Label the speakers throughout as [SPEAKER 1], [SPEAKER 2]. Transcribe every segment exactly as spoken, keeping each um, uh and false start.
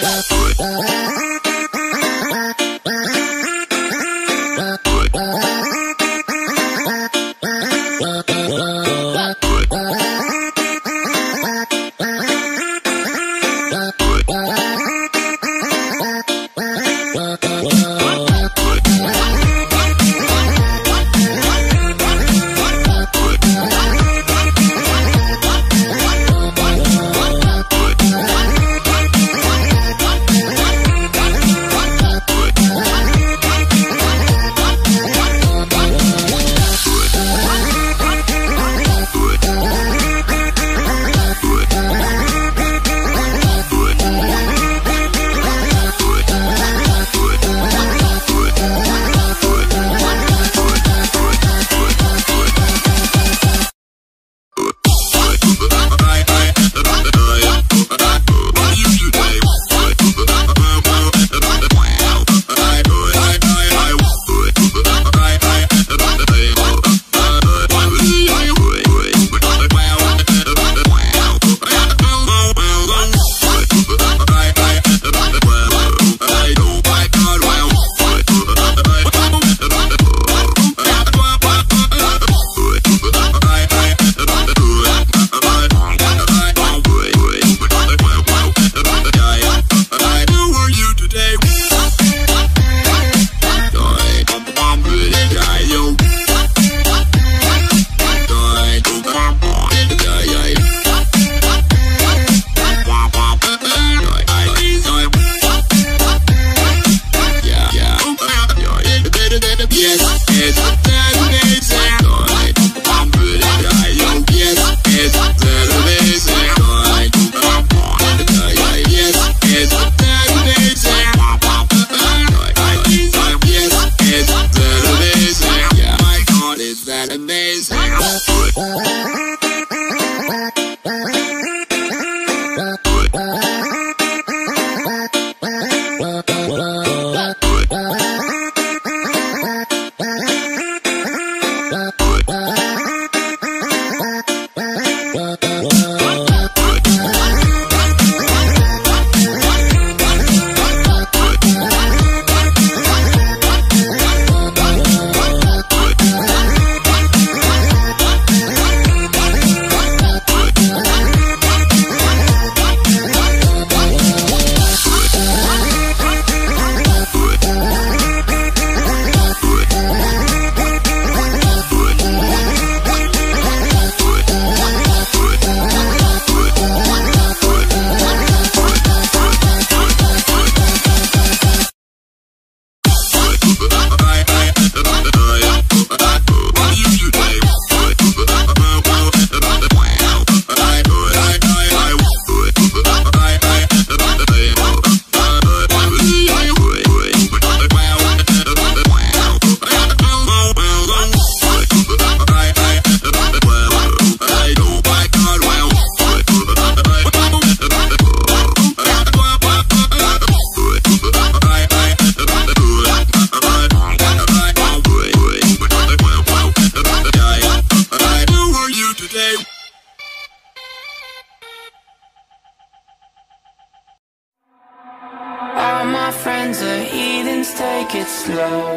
[SPEAKER 1] take it slow.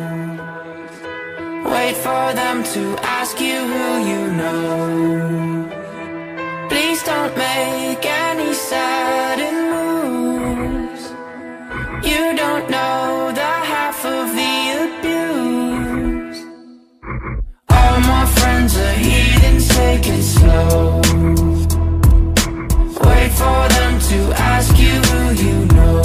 [SPEAKER 1] Wait for them to ask you who you know. Please don't make any sudden moves. You don't know the half of the abuse. All my friends are heathens, take it slow. Wait for them to ask you who you know.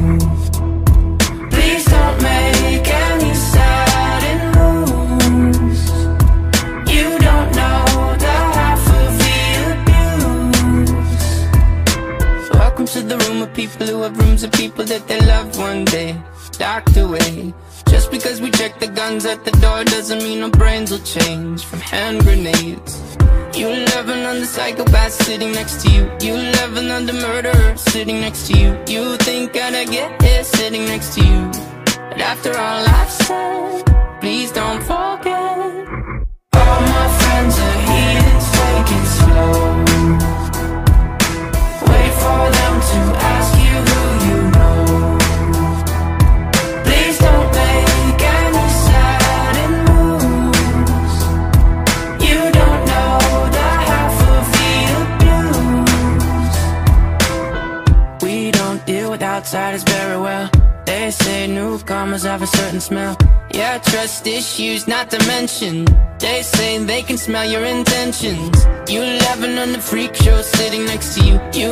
[SPEAKER 1] Please don't make any sudden moves. You don't know the half of the abuse. Welcome to the room of people who have rooms of people that they loved one day docked away. Just because we check the guns at the door doesn't mean our brains will change from hand grenades. You love another psychopath sitting next to you. You love another murderer sitting next to you. You think I'd get here sitting next to you. But after all I've said, please don't forget. All my friends are heathens, take it slow. Wait for them to ask you who you outside is very well. They say newcomers have a certain smell. Yeah, trust issues not to mention. They say they can smell your intentions. You laughing on the freak show sitting next to you. You